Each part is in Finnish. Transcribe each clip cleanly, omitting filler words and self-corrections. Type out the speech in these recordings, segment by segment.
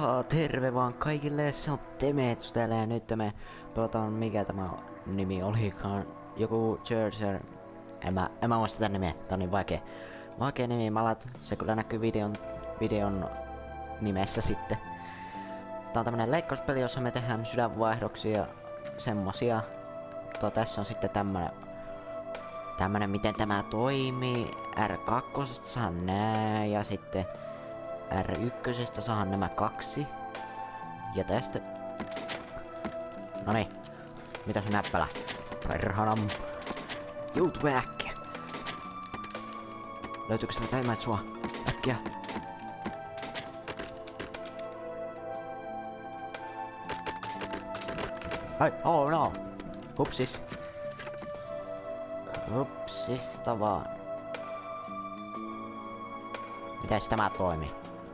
Terve vaan kaikille, se on Temetsu täällä ja nyt me pelataan, mikä tämä nimi olikaan, joku Churcher. En mä muista tän nimeä, tää on niin vaikea nimi, se kyllä näkyy videon nimessä sitten. Tää on tämmönen leikkauspeli, jossa me tehdään sydänvaihdoksia ja semmosia. Tässä on sitten tämmönen miten tämä toimii. R2 saa nää ja sitten R1 saahan nämä kaksi. Ja tästä... Noniin. Mitäs näppälä? Perhanam. YouTube äkkiä. Löytyykö sitä Temetsua? Äkkiä. Ai, oh no. Hupsis. Hupsista vaan. Mitäs tämä toimii?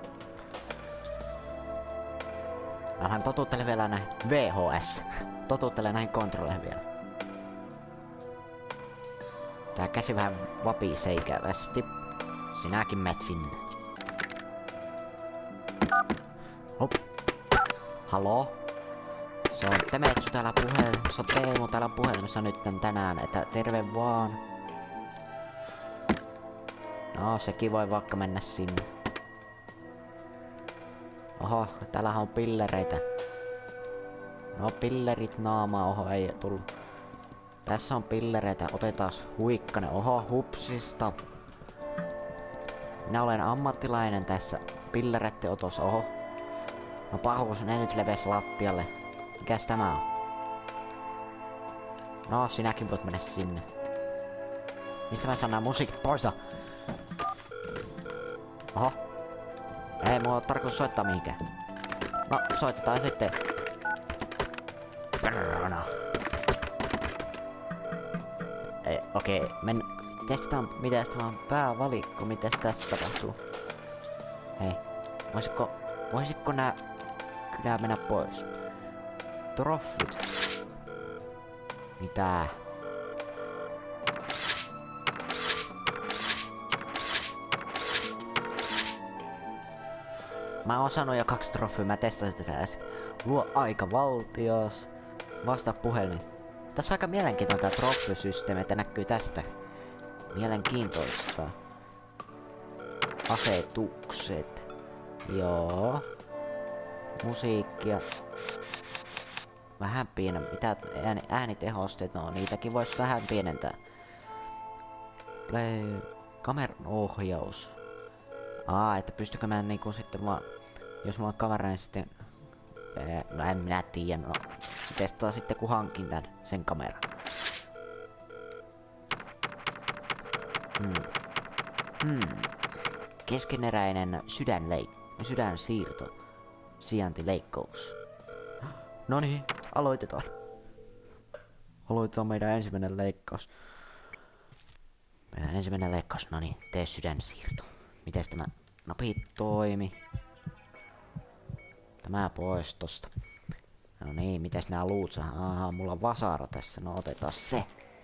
Vähän totuttele vielä näihin VHS. Totuttele näihin kontrolleihin vielä. Tää käsi vähän vapisee ikävästi. Sinäkin menet sinne. Hop. Haloo? Se on Temetsu täällä se on Teemu täällä puhelimessa nyt tänään, että terve vaan. No, sekin voi vaikka mennä sinne. Oho, täällähän on pillereitä. No, pillerit naamaa, oho, ei tullut. Tässä on pillereitä, otetaan huikkanen, oho, hupsista. Minä olen ammattilainen tässä pillereiden otossa, oho. No pahuus, ne nyt leves lattialle. Mikäs tämä on? No, sinäkin voit mennä sinne. Mistä mä saan nää musiikit pois? Oho. Ei mulla oo tarkoitus soittaa mihinkään. No, soitetaan sitten. Ei, okei, testataan mitäs tämä on päävalikko, mitäs tässä tapahtuu. Hei, voisitko nää mennä pois? Troffit. Mitä? Mä oon saanut jo 2 troffia, mä testasin tätä äsken. Luo aika valtios. Vastaa puhelin. Tässä on aika mielenkiintoinen tää troffisysteemi, että näkyy tästä. Mielenkiintoista. Asetukset. Joo. Musiikkia. Vähän pienemmä. Mitä äänitehosteet? No niitäkin vois vähän pienentää. Play. Kameran ohjaus. Että pystykö mä niinku sitten vaan... Jos mulla on kamera, niin sitten... No en minä tiedä, no... Testaa sitten kun hankin sen kameran. Keskeneräinen sydänsiirto. Sijaintileikkaus. Noniin, aloitetaan. Aloitetaan meidän ensimmäinen leikkaus. Noniin, tee sydänsiirto. Mites tämä napit toimi? Tämä pois tosta. No niin, mitäs nää luut saa? Aha, mulla on vasara tässä. No otetaan se.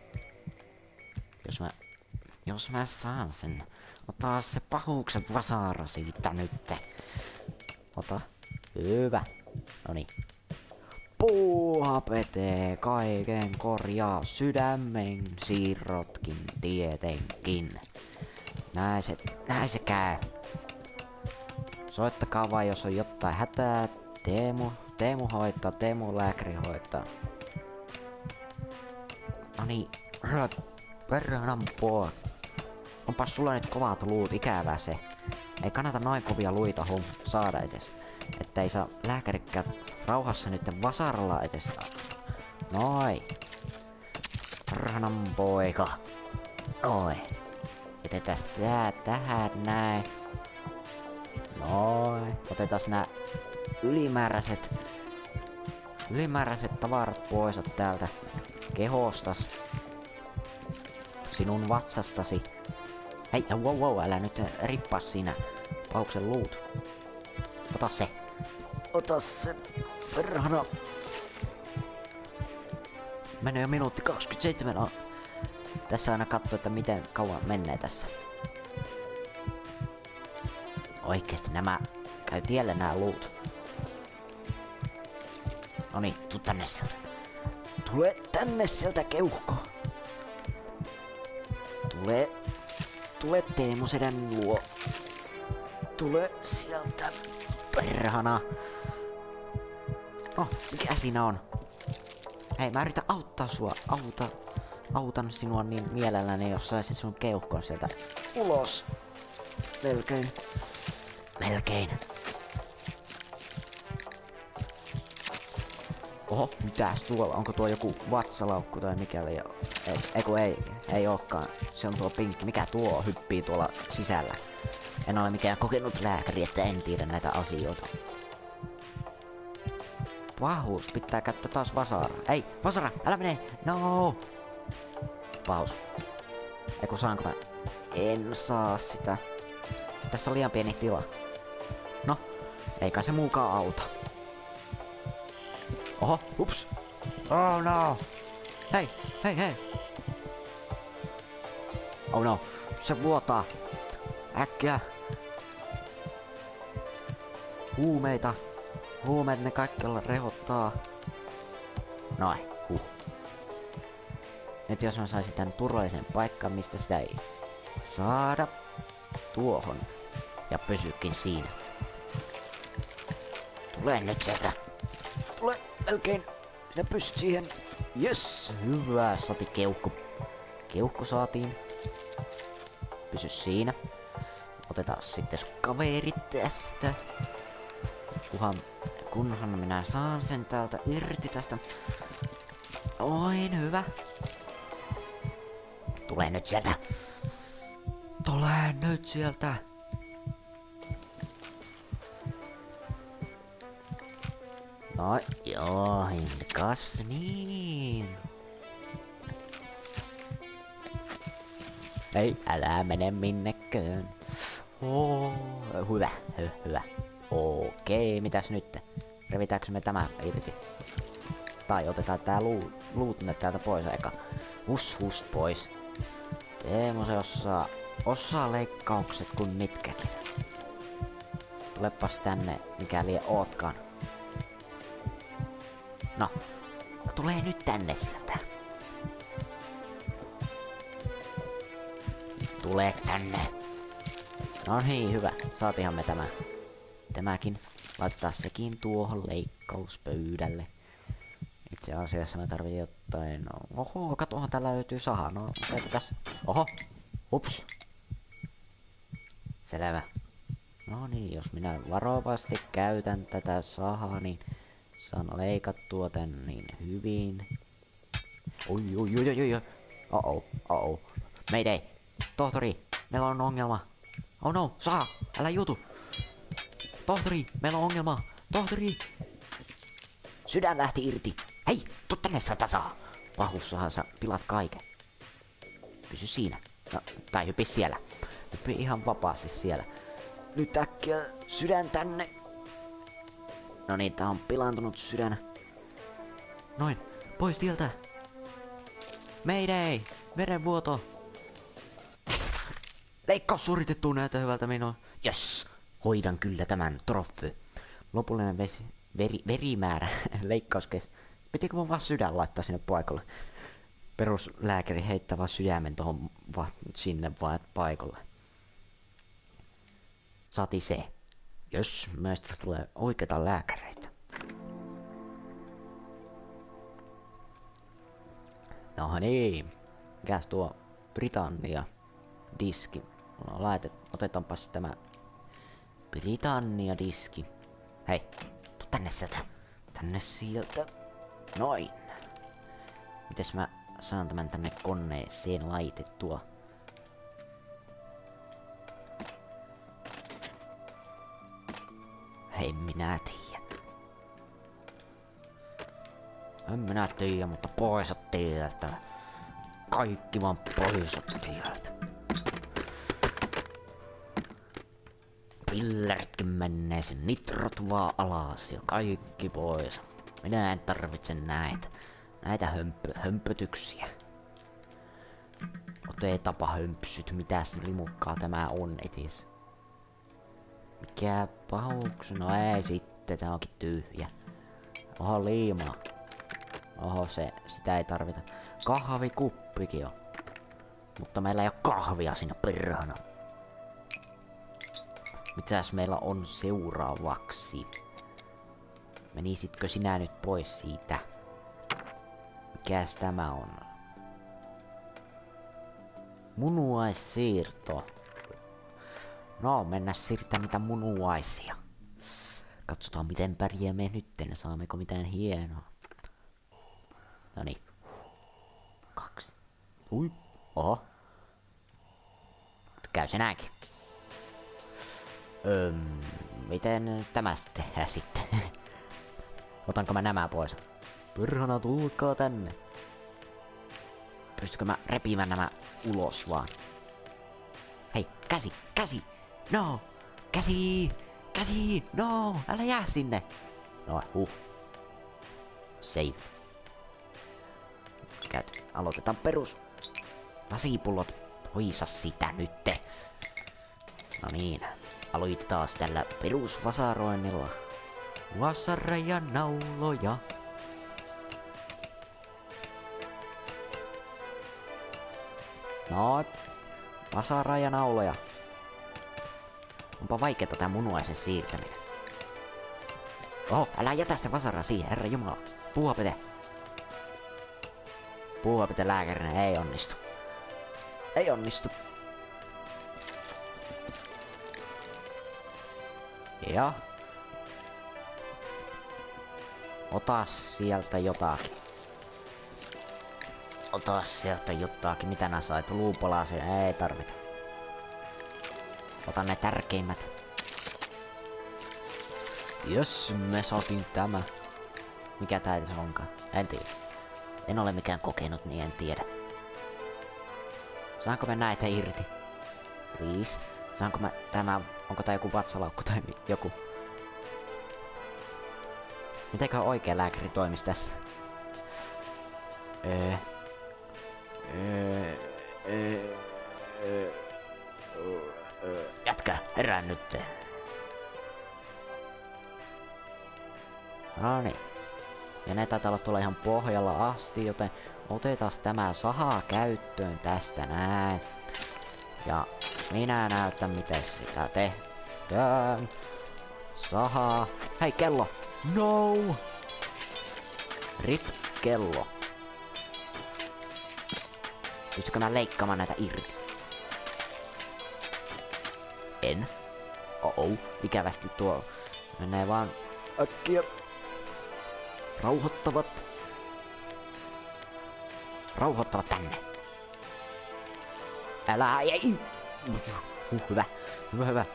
Jos mä saan sen. Ota se pahuuksen vasara siitä nyt. Ota. Hyvä. Noniin. Puuha petee kaiken korjaa sydämen siirrotkin tietenkin. Näin se käy. Soittakaa vaan jos on jotain hätää. Teemu hoitaa, Teemu lääkäri hoitaa. Noniin, perhanan poa. Onpas sulla nyt kovat luut, ikävää se. Ei kannata noin kovia luita saada edes. Että ei saa lääkärikään rauhassa nyt vasaralla edes. Noi. Perhanan poika. Oi. Jätetään tää tähän näin. Noi. Otetaan nää ylimääräiset tavarat pois täältä kehostas. Sinun vatsastasi. Hei, wow, älä nyt rippaa siinä pauksen luut. Ota se. Perhana. Menee jo minuutti 27. No. Tässä aina katsoo, että miten kauan menee tässä. Oikeesti nämä käy tielle nää luut. Noniin, tuu tänne sieltä. Tule tänne sieltä, keuhko. Tule Teemu sedän luo. Tule sieltä, perhana. Oh, mikä siinä on? Hei, mä yritän auttaa sua. Autan sinua niin mielelläni, jos saisin sun keuhkoon sieltä ulos. Melkein. Oho, mitäs tuolla? Onko tuo joku vatsalaukku tai mikäli? Ei ookaan. Se on tuo pinkki. Mikä tuo hyppii tuolla sisällä? En ole mikään kokenut lääkäri, että en tiedä näitä asioita. Pahuus, pitää käyttää taas vasaraa. Ei, vasara, älä mene! No! Pahuus. Eiku saanko mä? En saa sitä. Tässä on liian pieni tila. No, eikä se muukaan auta. Oho, ups. Oh no. Hei. Oh no, se vuotaa. Äkkiä. Huumeet ne kaikkialla rehottaa. Noin, Nyt jos mä saisin tän turvallisen paikkaan, mistä sitä ei saada tuohon. Ja pysykin siinä. Tule nyt sieltä. Tule melkein. Sinä pystyt siihen. Yes, hyvä. Saatiin keuhko. Keuhko saatiin. Pysy siinä. Otetaan sitten sun kaverit tästä. Kunhan minä saan sen täältä irti tästä. Noin, hyvä. Tule nyt sieltä. Tule nyt sieltä. No joo, kas niin. Ei, älä mene minnekään. Hyvä. Okei, mitäs nyt? Revitäänkö me tämä irti? Tai otetaan tää luut täältä pois aika. Hus pois. Teemu se osaa leikkaukset kun mitkäkin. Tulepas tänne, mikäli ootkaan. No, tulee nyt tänne sieltä. Tule tänne. No niin, hyvä. Saatiinhan me tämäkin. Laittaa sekin tuohon leikkauspöydälle. Itse asiassa me tarvii jotain. Oho, katohan täällä löytyy saha. No, tässä. Oho, ups. Selvä. No niin, jos minä varovasti käytän tätä sahaa, niin saan leikattua tän niin hyvin. Oi. Oh. Mayday. Tohtori, meillä on ongelma. Oh no, saha, älä juutu. Tohtori, meillä on ongelma. Tohtori. Sydän lähti irti. Hei, tuu tänne sieltä saha. Pahussahan sä pilat kaiken. Pysy siinä. No, tai hypi siellä. Hypi ihan vapaasti siellä. Nyt äkkiä sydän tänne. No niin, tää on pilaantunut sydän. Noin, pois tieltä. Mayday, verenvuoto. Leikkaus suoritettu, näyttää hyvältä minua. Yes, hoidan kyllä tämän trofy. Lopullinen verimäärä, leikkauskes. Pitikö mun vaan sydän laittaa sinne paikalle? Peruslääkäri heittää vaan sydämen tohon sinne vaan paikalle. Saati se. Jos meistä tulee oikeita lääkäreitä. No niin. Mikäs tuo Britannia diski? Otetaanpas tämä Britannia diski. Hei, tuu tänne sieltä. Tänne sieltä. Noin. Mites mä saan tämän tänne koneeseen laitettua? Hei, minä tiedä. En minä tiedä, mutta pois tieltä. Kaikki vaan pois tieltä. Pilleritkin menee, sen nitrot vaan alas ja kaikki pois. Minä en tarvitse näitä hömpötyksiä. Otetaanpa hömpsyt, mitäs limukkaa tämä on etis. Mikä pahuks? No ei sitten, tää onkin tyhjä. Oho, liimaa. Oho, sitä ei tarvita. Kahvikuppikin on. Mutta meillä ei oo kahvia siinä perhana. Mitäs meillä on seuraavaksi? Menisitkö sinä nyt pois siitä? Mikäs tämä on? Munuaissiirto. No, mennään siirtää niitä munuaisia. Katsotaan miten pärjäämme nytten. Saammeko mitään hienoa? Noniin. 2. Ui. Oho. Käy se näinkin. Miten tämä tehdään sitten? Otanko mä nämä pois? Perhana, tulkaa tänne. Pystykö mä repimään nämä ulos vaan? Hei, käsi, käsi! No! Käsi! Käsi! No! Älä jää sinne! No, Save. Aloitetaan perus. Lasipullot. Hoisa sitä nytte. No niin. Aloitetaan taas tällä perusvasaroinnilla. Vasara ja nauloja. No. Vasara ja nauloja. Onpa vaikeeta tää munuaisen siirtäminen. Oho, älä jätä sitä vasaraa siihen, herra jumala. Puuhapete. Puuhapete lääkärinä ei onnistu. Ei onnistu. Ja. Ota sieltä jotakin. Ota sieltä jotakin. Mitä nää sait? Luupalasia? Ei tarvita. Ota ne tärkeimmät. Jös, me saatiin tämä. Mikä tää se onkaan? En tiedä. En ole mikään kokenut, niin en tiedä. Saanko mä näitä irti? Please. Saanko mä tämä... Onko tää joku vatsalaukku tai joku? Mitenkö oikea lääkäri toimisi tässä? Jätkä, herää nyt. No niin. Ja ne taitaa olla tuolla ihan pohjalla asti, joten otetaan tämä saha käyttöön tästä näin. Ja minä näytän miten sitä tehdään. Saha. Hei kello! No! Rip kello. Pystykö mä leikkaamaan näitä irti? En. Ikävästi tuo menee vaan äkkiä. Rauhoittavat tänne. Älä ei. Hyvä. Hyvä.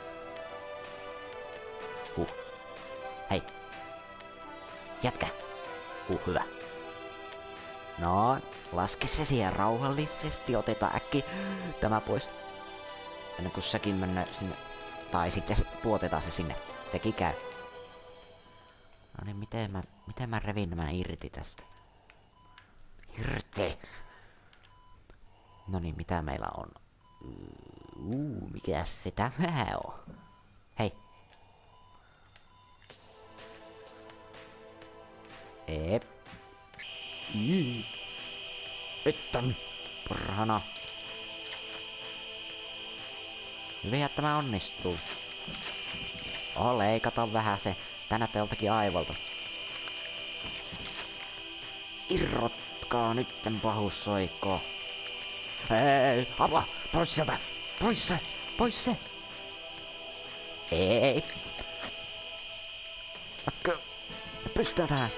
Hei. Jätkä. Hyvä. No, laske se siihen rauhallisesti. Otetaan äkki tämä pois. Ennen kuin sekin mennä sinne. Tai sitten puotetaan se sinne. Sekin käy. No niin, miten mä revin nämä irti tästä? Irti! No niin, mitä meillä on? Mikäs se tämä on? Hei! Että parhana. Hyvä, että tämä onnistuu. Leikata vähän se. Tänätte joltakin aivolta. Irrotkaa nytten pahussoikko. Ei, apua! Pois sieltä! Pois se! Pois se! Ei! Vaikka... Pystytään tähän!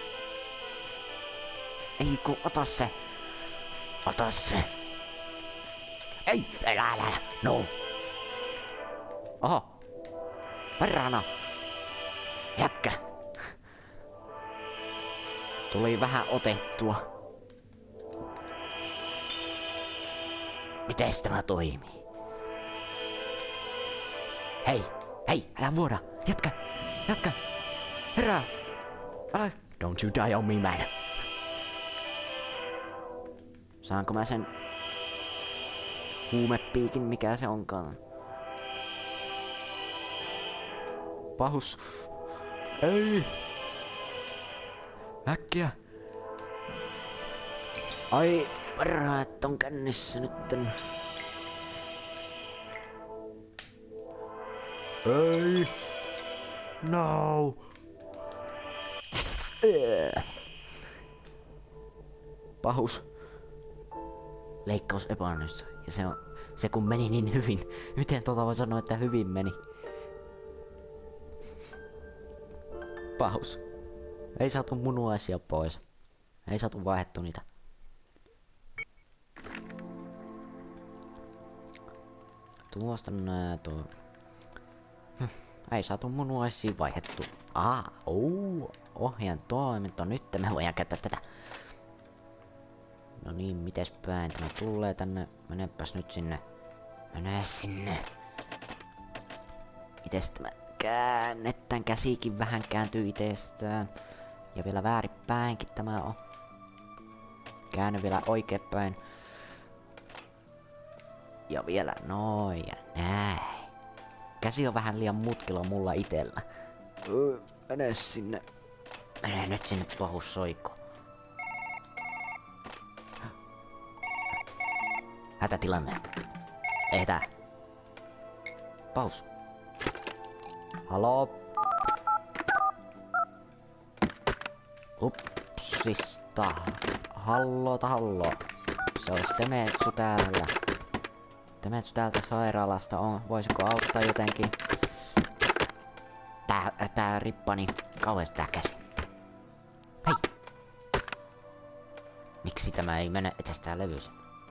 Ei ku, ota se! Ota se! Ei! Älä! No! Oho! Perhana! Jätkä! Tuli vähän otettua. Mites tämä toimii? Hei! Hei! Älä vuoda! Jätkä! Jätkä! Herää! Älä! Don't you die on me, man! Saanko mä sen... huumepiikin, mikä se onkaan? Pahus! Ei! Äkkiä! Ai, parhaat on kännissä nytten. Ei! No! Pahus. Leikkaus epäonnistui. Ja se kun meni niin hyvin. Miten voi sanoa, että hyvin meni? Pahus. Ei saatu munuaisia pois. Ei saatu vaihdettu niitä. Tuosta tuo. Ei saatu munuaisia vaihdettu. Ohjaan toiminto. Nyt me voidaan käyttää tätä. No niin, mites päin tämä tulee tänne? Menepäs nyt sinne. Mene sinne. Mites tämä käännetään? Käsikin vähän kääntyy itsestään. Ja vielä väärinpäinkin tämä on. Käänny vielä oikeinpäin. Ja vielä noin ja näin. Käsi on vähän liian mutkilla mulla itellä. Mene sinne. Mene nyt sinne pahus soiko. Hätätilanne. Ei tää. Paus. Haloo. Upsista. Halloo. Se olisi Temetsu täällä. Temetsu täältä sairaalasta on. Voisiko auttaa jotenkin? Tää rippani kauheesti tää käsi. Hei! Miksi tämä ei mene etsestään levyys?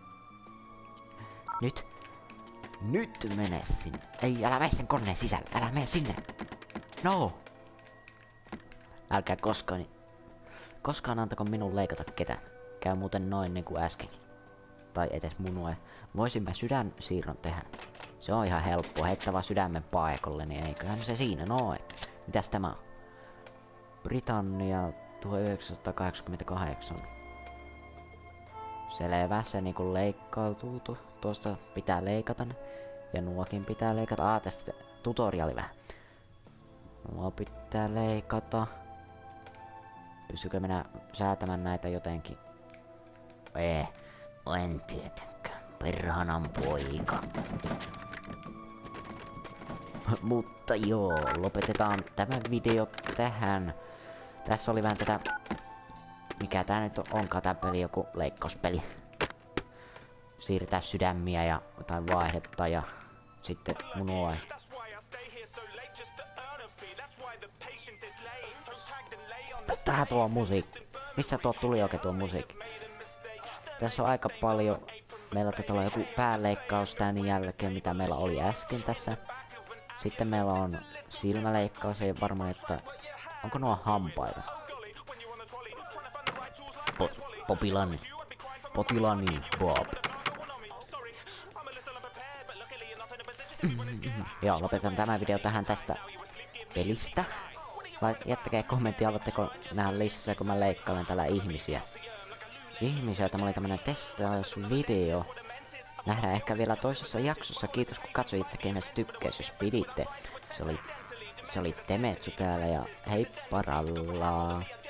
Nyt mene sinne. Ei, älä mene sen koneen sisälle. Älä mene sinne. No! Älkää koskaan antako minun leikata ketään. Käy muuten noin niin kuin äsken. Tai etes munue. Voisin mä sydänsiirron tehdä. Se on ihan helppo. Heittää vaan sydämen paikalle, niin eiköhän se siinä noin. Mitäs tämä on? Britannia 1988. Selvä, se niinku leikkautuu. Tuosta pitää leikata. Ja nuokin pitää leikata. Tästä tutoriali vähän. Nuo pitää leikata. Pystykö minä säätämään näitä jotenkin? En tietenkään. Perhanan poika. Mutta joo, lopetetaan tämä video tähän. Tässä oli vähän tätä... Mikä tää nyt onkaan tää peli, joku leikkauspeli. Siirretään sydämiä ja jotain vaihdetta ja sitten munua. Tähän tuo musiikki. Missä tuo tuli oikein tuo musiikki? Tässä on aika paljon. Meillä taitaa olla joku pääleikkaus tän jälkeen, mitä meillä oli äsken tässä. Sitten meillä on silmäleikkaus, ei varmaan, että... Onko nuo hampaita? Potilani, Bob. Joo, lopetan tämän video tähän tästä pelistä. Jättäkää kommentti, haluatteko nähdä lisää, kun mä leikkailen täällä ihmisiä. Tämä oli tämmönen testausvideo. Nähdään ehkä vielä toisessa jaksossa. Kiitos kun katsoitte, kenestä tykkäs, jos piditte. Se oli Temetsu täällä ja hei parallaa.